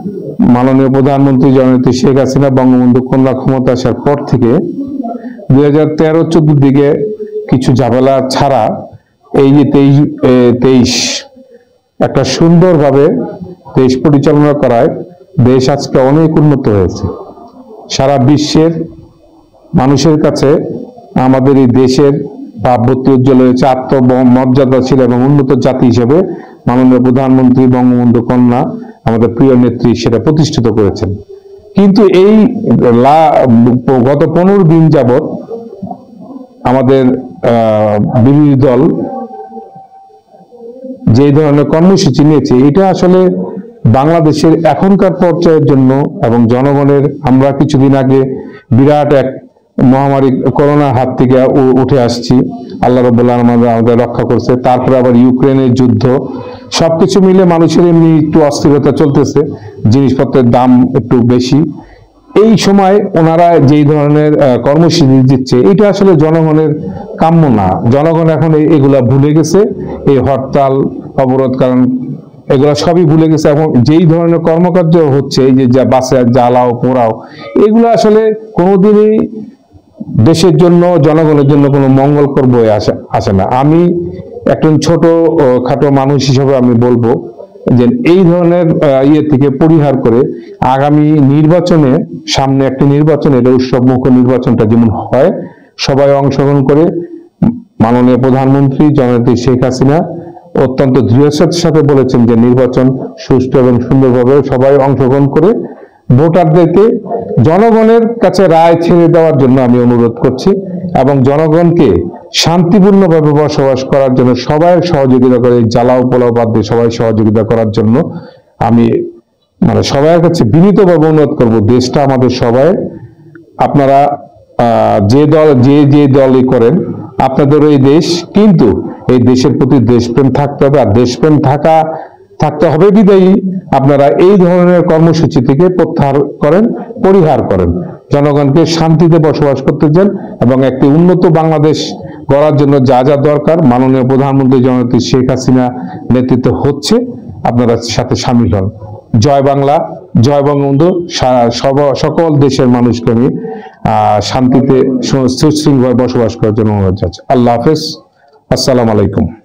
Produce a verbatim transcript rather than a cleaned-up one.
মাননীয় প্রধানমন্ত্রী জননেত্রী শেখ হাসিনা বঙ্গবন্ধু কন্যা ক্ষমতা আসার পর থেকে দুই হাজার তেরো চোদ্দ দিকে কিছু ঝামেলা ছাড়া এই যে তেইশ তেইশ একটা সুন্দরভাবে দেশ পরিচালনা করায় দেশ আজকে অনেক উন্নত হয়েছে। সারা বিশ্বের মানুষের কাছে আমাদের এই দেশের ভাবমূর্তি উজ্জ্বল হয়েছে, আত্মমর্যাদাশীল এবং উন্নত জাতি হিসেবে মাননীয় প্রধানমন্ত্রী বঙ্গবন্ধু কন্যা আমাদের প্রিয় নেত্রী সেটা প্রতিষ্ঠিত করেছেন। কিন্তু এই গত পনেরো দিন যাবৎ আমাদের বিরোধী দল যে ধরনের কর্মসূচি নিয়েছে, এটা আসলে বাংলাদেশের এখনকার পর্যায়ের জন্য এবং জনগণের, আমরা কিছুদিন আগে বিরাট এক মহামারী করোনার হাত থেকে উঠে আসছি, আল্লাহ রাব্বুল আলামিন আমাদের রক্ষা করছে, তারপরে আবার ইউক্রেনের যুদ্ধ, সবকিছু মিলে মানুষের এমনি একটু অস্থিরতা চলতেছে, জিনিসপত্রের দাম একটু বেশি। এই সময় ওনারা যেই ধরনের কর্মসূচি দিচ্ছে এটা আসলে জনগণের কাম্য না। জনগণ এখন এগুলা ভুলে গেছে, এই হরতাল অবরোধ কারণ এগুলা সবই ভুলে গেছে। এখন যেই ধরনের কর্মকাণ্ড হচ্ছে, এই যে যা বাসে জ্বালাও পোড়াও, এগুলো আসলে কোনোদিনই দেশের জন্য জনগণের জন্য কোনো মঙ্গলকর বয়ে আসে আসে না। আমি একজন ছোট খাটো মানুষ হিসেবে আমি বলবো যে এই ধরনের ইয়ে থেকে পরিহার করে আগামী নির্বাচনে, সামনে একটি নির্বাচন, এটা উৎসবমুখ নির্বাচনটা যেমন হয়, সবাই অংশগ্রহণ করে মাননীয় প্রধানমন্ত্রী জননেত্রী শেখ হাসিনা অত্যন্ত দৃঢ়তার সাথে বলেছেন যে নির্বাচন সুষ্ঠু এবং সুন্দরভাবে সবাই অংশগ্রহণ করে ভোটারদেরকে জনগণের কাছে রায় ছেড়ে দেওয়ার জন্য আমি অনুরোধ করছি এবং জনগণকে শান্তিপূর্ণভাবে বসবাস করার জন্য সবাই সহযোগিতা করে, জ্বালাও পোলাও বাদ দিয়ে সবাই সহযোগিতা করার জন্য আমি মানে সবার কাছে বিনীতভাবে অনুরোধ করব। দেশটা আমাদের সবাই, আপনারা যে দল যে যে দলই করেন আপনাদের এই দেশ, কিন্তু এই দেশের প্রতি দেশপ্রেম থাকতে হবে। আর দেশপ্রেম থাকা থাকতে হবে বিদায়ী আপনারা এই ধরনের কর্মসূচি থেকে প্রত্যাহার করেন, পরিহার করেন, জনগণকে শান্তিতে বসবাস করতে চান এবং একটি উন্নত বাংলাদেশ গড়ার জন্য যা যা দরকার মাননীয় প্রধানমন্ত্রী জননেত্রী শেখ হাসিনা নেতৃত্ব হচ্ছে, আপনারা সাথে সামিল হন। জয় বাংলা, জয় বঙ্গবন্ধু। সকল দেশের মানুষকে আমি আহ শান্তিতে সুশৃঙ্খলভাবে বসবাস করার জন্য অনুরোধ জানাচ্ছি। আল্লাহ হাফেজ, আসসালামু আলাইকুম।